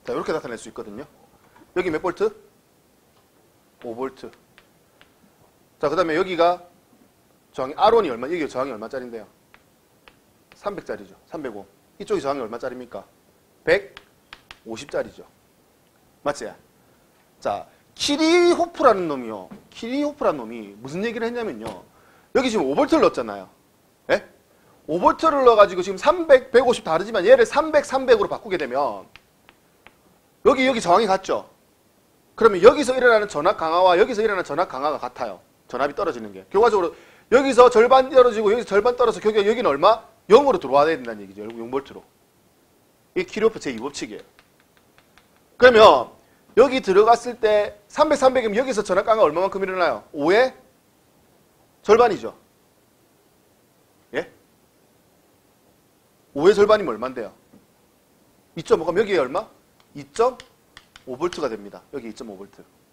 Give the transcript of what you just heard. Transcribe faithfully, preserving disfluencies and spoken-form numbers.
자, 이렇게 나타낼 수 있거든요. 여기 몇 볼트? 오 볼트. 자, 그 다음에 여기가 저항이, 알원이 얼마, 여기 저항이 얼마짜리인데요? 삼백짜리죠. 삼백오. 이쪽이 저항이 얼마짜리입니까? 백오십짜리죠. 맞지? 자, 키리호프라는 놈이요. 키리호프라는 놈이 무슨 얘기를 했냐면요. 여기 지금 오 볼트를 넣었잖아요. 예? 오 볼트를 넣어가지고 지금 삼백, 백오십 다르지만 얘를 삼백, 삼백으로 바꾸게 되면 여기, 여기 저항이 같죠? 그러면 여기서 일어나는 전압 강화와 여기서 일어나는 전압 강화가 같아요. 전압이 떨어지는 게. 결과적으로 여기서 절반 떨어지고 여기서 절반 떨어져서 결국 여기는 얼마? 영으로 들어와야 된다는 얘기죠. 영 볼트로. 이게 키리호프 제이 법칙이에요. 그러면 여기 들어갔을 때 삼백, 삼백이면 여기서 전압 강화 얼마만큼 일어나요? 오의 절반이죠. 예? 오의 절반이면 얼마인데요? 이 점 오. 그럼 여기에 얼마? 이 점 오 볼트가 됩니다. 여기 이 점 오 볼트.